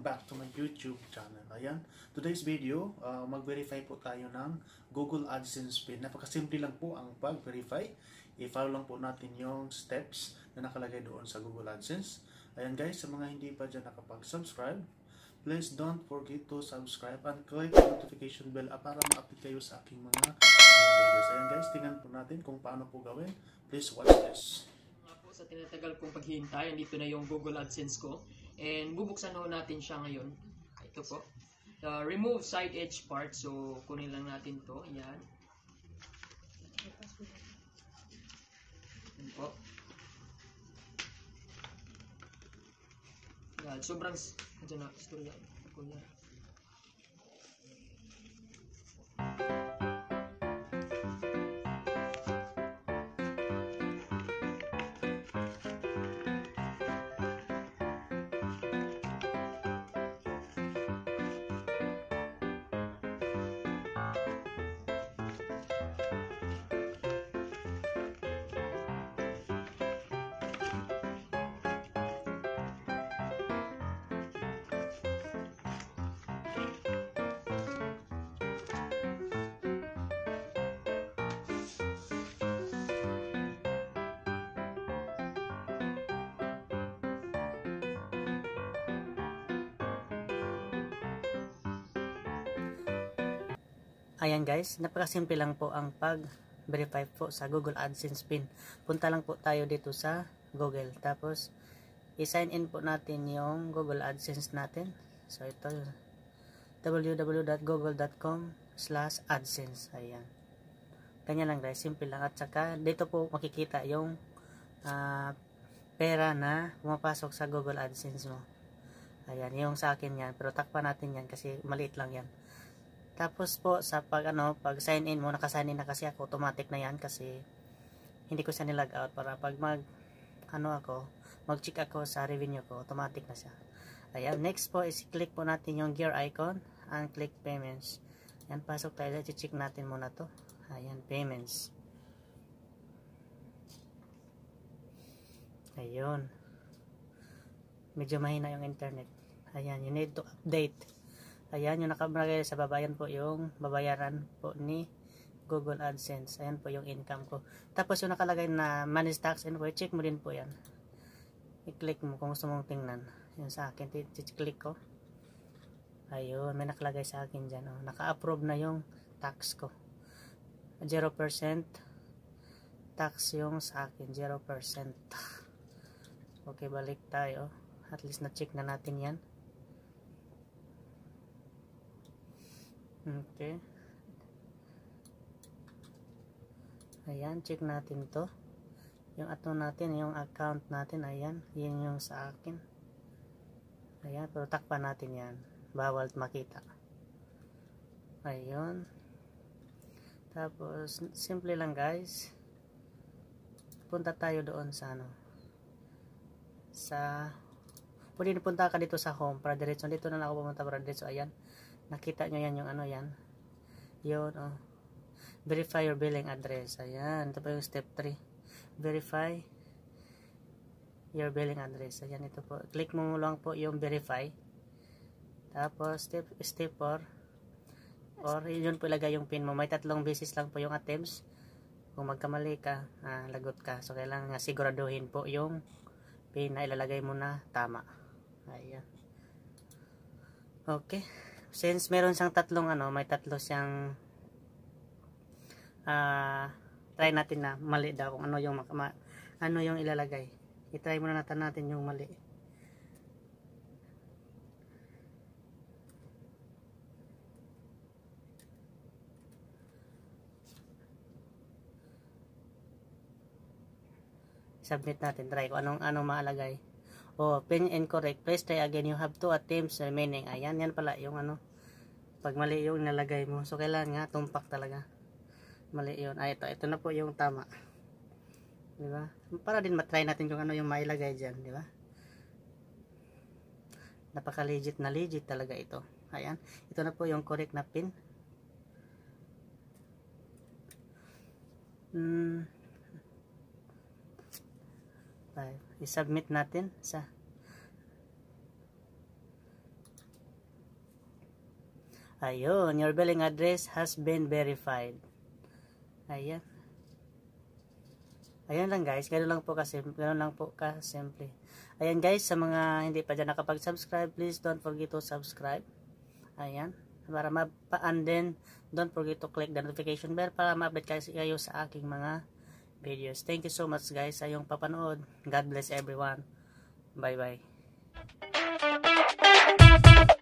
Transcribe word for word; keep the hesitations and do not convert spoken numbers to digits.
back to my YouTube channel. Ayan, today's video, uh, mag-verify po tayo ng Google AdSense pin. Napakasimple lang po ang pag-verify. I-follow lang po natin yung steps na nakalagay doon sa Google AdSense. Ayan guys, sa mga hindi pa dyan nakapag-subscribe, please don't forget to subscribe and click the notification bell uh, para ma-update kayo sa aking mga videos. Ayan guys, tingnan po natin kung paano po gawin. Please watch this. Sa tinatagal kong paghihintay, dito na yung Google AdSense ko. And bubuksan ho natin siya ngayon. Ito po. The remove side edge part. So, kunin lang natin to. Ayan. Ayan po. Ayan. Sobrang, andyan na, istorya. Kunya. Ayan guys, napakasimple lang po ang pag-verify po sa Google AdSense pin. Punta lang po tayo dito sa Google. Tapos, i-sign in po natin yung Google AdSense natin. So, ito, w w w dot google dot com slash adsense. Ayan. Ganyan lang guys, simple lang. At saka, dito po makikita yung uh, pera na pumapasok sa Google AdSense mo. Ayan, yung sa akin yan. Pero takpan natin yan kasi maliit lang yan. Tapos po sa pag ano, pag sign in mo, naka-sign in na kasi ako, automatic na yan kasi hindi ko siya nilog out para pag mag ano ako, mag-check ako sa revenue ko, automatic na siya. Ayan, next po is click po natin yung gear icon and click payments. Ayan, pasok tayo, i-check natin muna to. Ayan, payments. Ayun. Medyo mahina yung internet. Ayan, you need to update. Ayan, yung nakabalagay sa babayan po yung babayaran po ni Google AdSense. Ayan po yung income ko. Tapos yung nakalagay na manage tax and check mo din po yan. I-click mo kung gusto mong tingnan. Yan sa akin, i-click ko. Ayun, may nakalagay sa akin dyan. Oh. Naka-approve na yung tax ko. zero percent tax yung sa akin. zero percent. Okay, balik tayo. At least na-check na natin yan. Okay. Ayan, check natin to. Yung ato natin, yung account natin, ayan. Yan yung sa akin. Ayan, pero takpan natin yan. Bawal makita. Ayun. Tapos, simple lang guys. Punta tayo doon sa ano. Sa, pwede punta ka dito sa home para diretso. Dito na lang ako pumunta para diretso. Ayan. Nakita nyo yan yung ano yan. Yun, oh. Verify your billing address. Ayan. Ito pa yung step three. Verify your billing address. Ayan, ito po. Click mo lang po yung verify. Tapos, step step four. Or, yun po ilagay yung pin mo. May tatlong beses lang po yung attempts. Kung magkamali ka, ah, lagot ka. So, kailangan siguraduhin po yung pin na ilalagay mo na tama. Ayan. Okay. Since meron siyang tatlong ano, may tatlo siyang uh, try natin na mali daw kung ano yung ma, ano yung ilalagay. I-try muna natin natin yung mali. Submit natin, try kung anong anong maalagay. Oh, pin incorrect. Please try again. You have two attempts remaining. Ayan, yan pala yung ano. Pag mali yung nalagay mo. So, kailangan nga, tumpak talaga. Mali yun. Ay, ito. Ito na po yung tama. Diba? Para din matry natin kung ano yung mailagay dyan. Diba? Napaka-legit na legit talaga ito. Ayan. Ito na po yung correct na pin. Hmm. I-submit natin sa Ayun, your billing address has been verified. Ayan. Ayan lang guys, ganoon lang po kasi, ganoon lang po ka simple. Ayan guys, sa mga hindi pa dyan nakapag-subscribe, please don't forget to subscribe. Ayan, para mapaan din, don't forget to click the notification bell para ma-update kayo, kayo sa aking mga videos. Thank you so much guys sa iyong papanood. God bless everyone. Bye bye.